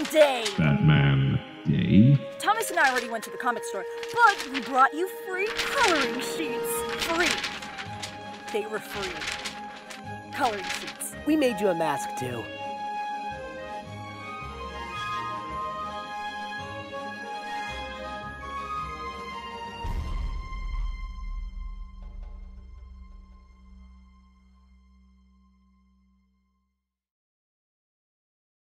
Day! Batman Day? Thomas and I already went to the comic store, but we brought you free coloring sheets. Free. They were free. Coloring sheets. We made you a mask, too.